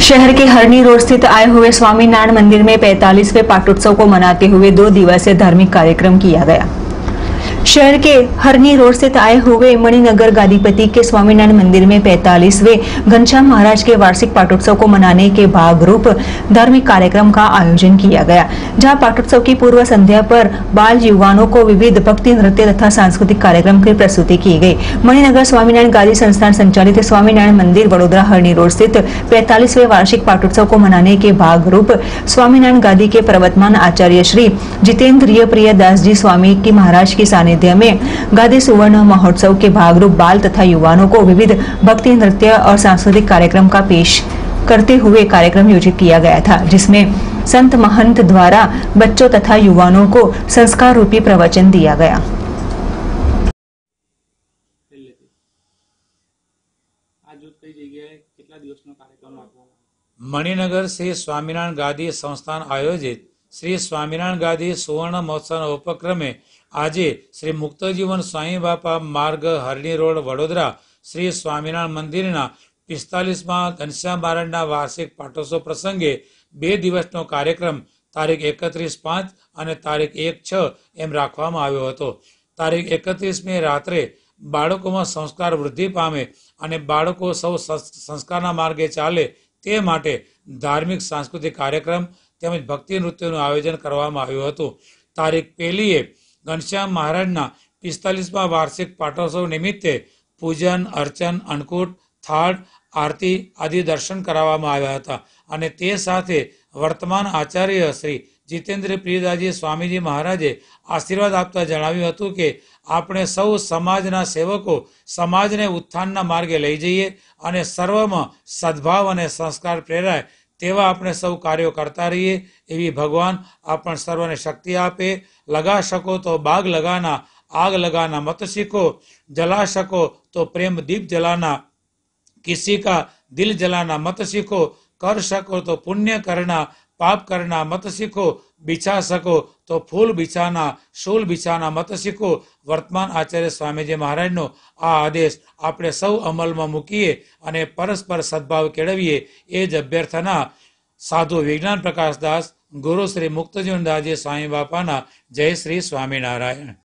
शहर के हरनी रोड स्थित आए हुए स्वामीनारायण मंदिर में 45वें पाटोत्सव को मनाते हुए 2 दिवसीय धार्मिक कार्यक्रम किया गया। शहर के हरनी रोड स्थित आए हुए मणिनगर गादीपति के स्वामीनारायण मंदिर में 45वें घनश्याम महाराज के वार्षिक पाटोत्सव को मनाने के भागरूप धार्मिक कार्यक्रम का आयोजन किया गया, जहां पाटोत्सव की पूर्व संध्या पर बाल युवाओं को विविध भक्ति नृत्य तथा सांस्कृतिक कार्यक्रम की प्रस्तुति की गई। मणिनगर स्वामीनारायण गादी संस्थान संचालित स्वामीनारायण मंदिर वडोदरा हरनी रोड स्थित 45वें वार्षिक पाटोत्सव को मनाने के भागरूप स्वामीनारायण गादी के प्रवर्तमान आचार्य श्री जितेंद्रिय प्रिय दास जी स्वामी की महाराज की सानिध्य में गादी सुवर्ण महोत्सव के भागरूप बाल तथा युवाओं को विविध भक्ति नृत्य और सांस्कृतिक कार्यक्रम का पेश करते हुए कार्यक्रम आयोजित किया गया था, जिसमें संत महंत द्वारा बच्चों तथा युवाओं को संस्कार रूपी प्रवचन दिया गया। मणिनगर श्री स्वामीनारायण गादी संस्थान आयोजित श्री स्वामीनारायण गादी सुवर्ण महोत्सव उपक्रमे આજે શ્રી મુક્તજીવન સ્વામી બાપા માર્ગ હરણી રોડ વડોદરા શ્રી સ્વામિનારાયણ મંદિરના 45મા ઘનશ્યામ મહારાજના વાર્ષિક પાટોત્સવ પ્રસંગે 2 દિવસનો કાર્યક્રમ તારીખ 31/5 અને તારીખ 1/6 એમ રાખવામાં આવ્યો હતો। તારીખ 31મી રાત્રે બાળકોમાં સંસ્કાર વૃદ્ધિ પામે અને બાળકો સૌ સંસ્કારના માર્ગે ચાલે તે માટે ધાર્મિક સાંસ્કૃતિક કાર્યક્રમ તેમજ ભક્તિ નૃત્યનું આયોજન કરવામાં આવ્યું હતું। તારીખ 1મીએ घनश्याम महाराजना 45मा वार्षिक पाटोत्सव निमित्ते पूजन अर्चन अन्नकूट थाळ आरती आदि दर्शन कराववामां आव्या हता अने ते साथे वर्तमान आचार्य श्री जितेंद्र प्रियदासजी स्वामीजी महाराजे आशीर्वाद आपता जणाव्युं हतुं के आपणे सौ समाजना सेवको समाजने उत्थानना मार्गे लई जईए अने सर्वमां सद्भाव अने संस्कार प्रेराय तेवा अपने सौ कार्यों करता रहिए। एवी भगवान आपण सर्वने शक्ति आपे। लगा सको तो बाग लगाना, आग लगाना मत सीखो, जला सको तो प्रेम दीप जलाना, किसी का दिल जलाना मत सीखो, कर सको तो पुण्य करना, पाप करना मत सीखो, बिछा सको तो फूल बिछाना, शूल बिछाना मत सीखो। वर्तमान आचार्य स्वामीजी महाराजनो आ आदेश आपणे सौ अमलमां मूकीए अने परस्पर सद्भाव केळवीए ए ज अभ्यर्थना साधु विज्ञान प्रकाश दास गुरु श्री मुक्तजीवन दासजी स्वामी बापाना जय श्री स्वामीनारायण।